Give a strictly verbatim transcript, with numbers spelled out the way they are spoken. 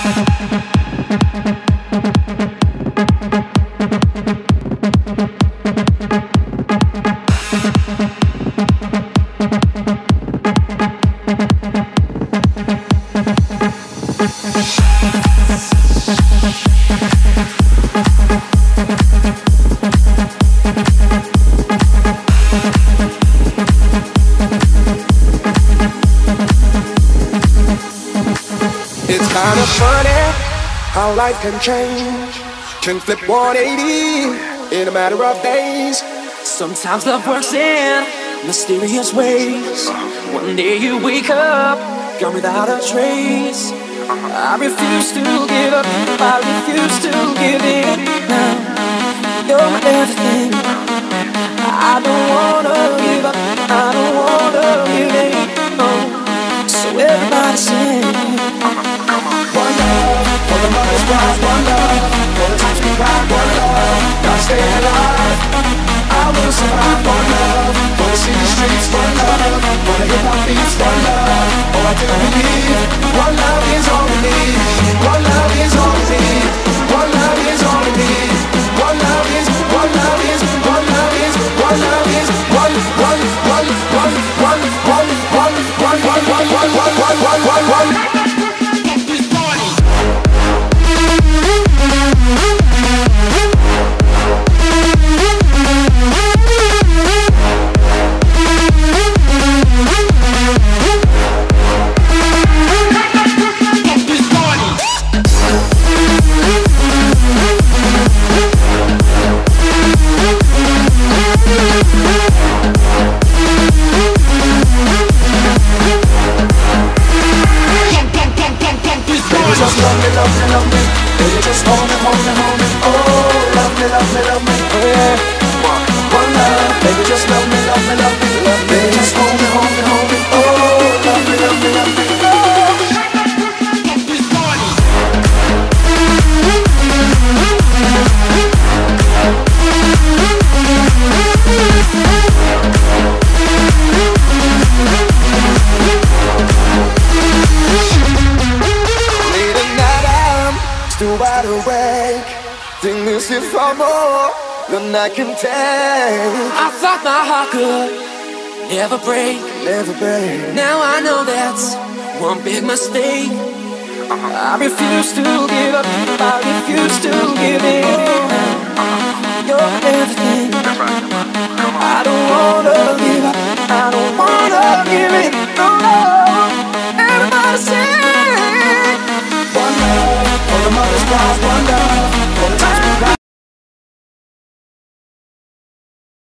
How life can change, can flip one eighty in a matter of days. Sometimes love works in mysterious ways. One day you wake up, gone without a trace. I refuse to give up, I refuse to give in now. You're my everything. I don't wanna give up, I don't wanna give in. Oh, so everybody sing. One love, for the mother's pride. One love, for the times we cried. One love, gotta stay alive. I will survive. One love, for the city streets. One love, for the hip hop beats. One love, oh I do believe. One love is all we need. One love is all we need. One love is all we need. One love is, one love is, one love is, one love is, one, one, one, one, one, one, one, one, one, one, one, one, one, one, one, one. Just love me, love me, love me. Baby, just hold me, hold me, hold me. Oh, love me, love me, love me. Oh yeah. One love. Baby, just love me, love me, love me, love me. Baby, just hold me, hold me, hold me. Oh, love me, love me, love me. Still wide awake, think this is far more than I can take. I thought my heart could never break, never break. Now I know that's one big mistake. I refuse to give up, I refuse to give in. You're everything. I don't wanna give up, I don't wanna give in. No, no. Everybody sing. One love, for the mother's pride. One love,